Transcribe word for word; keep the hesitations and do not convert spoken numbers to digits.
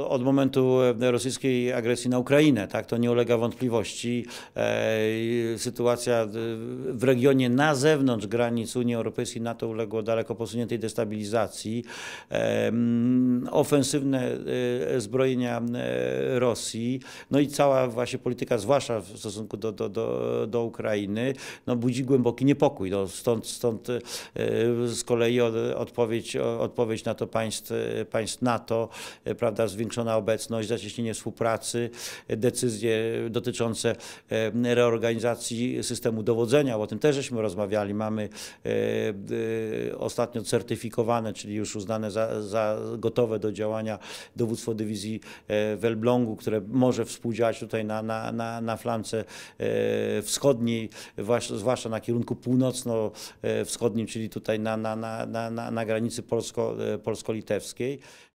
od momentu rosyjskiej agresji na Ukrainę, tak, to nie ulega wątpliwości. Sytuacja w regionie na zewnątrz granic Unii Europejskiej, NATO uległo daleko posuniętej destabilizacji. Ofensywne zbrojenia Rosji, no i cała właśnie polityka, zwłaszcza w stosunku do, do, do, do Ukrainy, no budzi głęboki niepokój. No stąd, stąd z kolei odpowiedź, odpowiedź na to państw, państw NATO, prawda, zwiększona obecność, zacieśnienie współpracy, decyzje dotyczące reorganizacji systemu dowodzenia, o tym też żeśmy rozmawiali. Mamy ostatnio certyfikowane, czyli już uznane za, za gotowe do działania dowództwo dywizji w Elblągu, które może współdziałać tutaj na, na, na, na flance wschodniej, zwłaszcza na kierunku północno-wschodnim, czyli tutaj na, na, na, na, na granicy polsko, polsko-litewskiej.